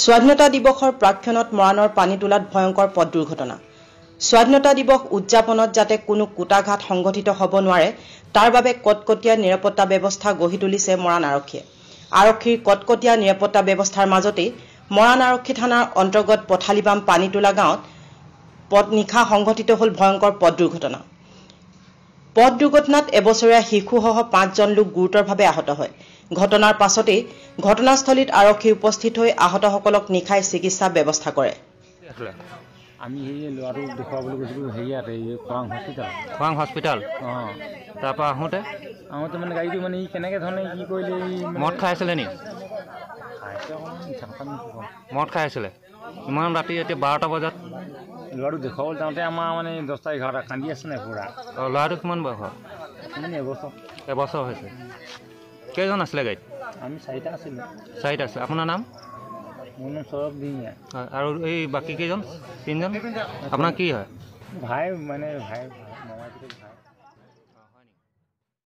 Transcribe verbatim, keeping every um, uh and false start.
স্বাধীনতা দিৱসৰ প্ৰাক্ষণত মৰাণৰ পানী তোলাত ভয়ংকৰ পথ দুৰ্ঘটনা। স্বাধীনতা দিৱস উদযাপনত যাতে কোনো কুটাঘাত সংঘটিত হ'ব নোৱাৰে তাৰ বাবে কটকটীয়া নিৰাপত্তা ব্যৱস্থা গঢ়ি তুলিছে মৰাণ আৰক্ষীয়ে। আৰক্ষীৰ কটকটীয়া নিৰাপত্তা ব্যৱস্থাৰ মাজতেই মৰাণ আৰক্ষী থানাৰ অন্তৰ্গত পথালিবাম পানী তোলা গাঁৱত পথ নিশা সংঘটিত হ'ল ভয়ংকৰ পথ দুৰ্ঘটনা। পথ দুৰ্ঘটনাত এবছৰীয়া শিশুসহ পাঁচজন লোক গুৰুতৰভাৱে আহত হয়। ঘটনাৰ পাছতেই ঘটনাস্থলীত আৰক্ষী উপস্থিত হৈ আহতসকলক নিশাই চিকিৎসা ব্যৱস্থা কৰে। আমি এই ল'ৰাটো দেখুৱাবলৈ গৈছিলোঁ হেৰিয়াত এই খোৱাং হস্পিটেল খোৱাং হস্পিটেল অঁ তাৰপৰা আহোঁতে আহোঁতে মানে গাড়ীটো মানে ই কেনেকৈ ধৰণে কি কৰিলে মদ খাই আছিলে নি? খাইছে মদ খাই আছিলে ইমান ৰাতি এতিয়া বাৰটা বজাত ল'ৰাটো দেখুৱাবলৈ যাওঁতে আমাৰ মানে দহটা এঘাৰটা কান্দি আছে নাই পুৰা। অঁ ল'ৰাটো কিমান বয়স হয়? মানে এবছৰ এবছৰ হৈছে। কেইজন আছিলে গাড়ীত? আমি চাৰিটা আছিলোঁ। চাৰিটা আছিলে। আপোনাৰ নাম? মোৰ নাম সৌৰভ দিঙীয়া। হয়, আৰু এই বাকী কেইজন? তিনিজন? আপোনাৰ কি হয়? ভাই মানে ভাই মামাৰ ভাই।